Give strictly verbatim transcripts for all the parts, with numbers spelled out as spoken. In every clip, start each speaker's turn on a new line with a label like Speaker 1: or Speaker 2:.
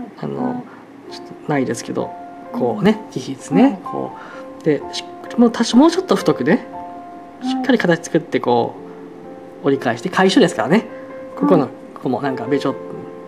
Speaker 1: あのちょっとないですけど、こうね、いいですね。こうでもう多少もうちょっと太くね、しっかり形作ってこう折り返して、返しですからね。ここのここもなんかべちょっ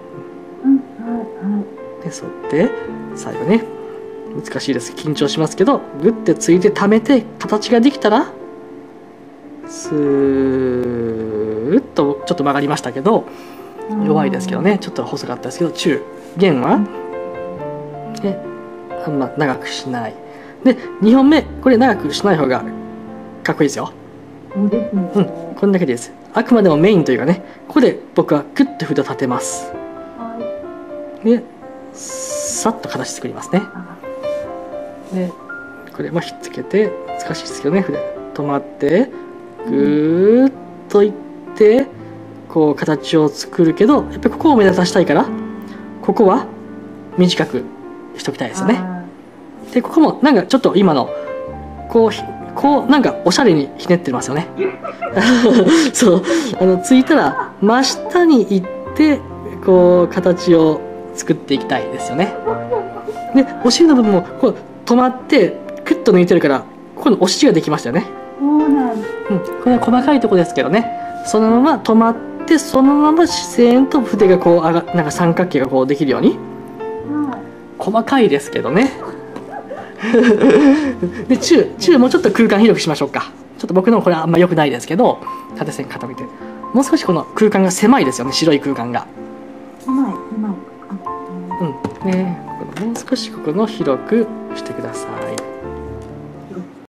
Speaker 1: で沿って最後ね、難しいです、緊張しますけど、グッてついて溜めて形ができたらスーッとちょっと曲がりましたけど、弱いですけどね、ちょっと細かったですけど、中弦はであんま長くしないで、にほんめこれ長くしない方がかっこいいですよ。うん、こんだけです。あくまでもメインというかね、ここで僕はクッと筆を立てます。でさっと形作りますね。でこれもひっつけて、難しいですけどね、筆止まってぐーっといってこう形を作るけど、やっぱりここを目立たしたいからここは短くしときたいですよね。でここもなんかちょっと今のこうこうなんかおしゃれにひねってますよね。そうあのついたら真下に行ってこう形を作っていきたいですよね。でお尻の部分もこう止まってクッと抜いてるから、ここのお尻ができましたよね。うん、これは細かいとこですけどね、そのまま止まってそのまま自然と筆がこう上がなんか三角形がこうできるように、細かいですけどね。で中中もうちょっと空間広くしましょうか。ちょっと僕のこれはあんま良くないですけど、縦線傾けてもう少しこの空間が狭いですよね、白い空間が。
Speaker 2: 狭い狭い。
Speaker 1: うんね、ここのもう少しここの広くしてください。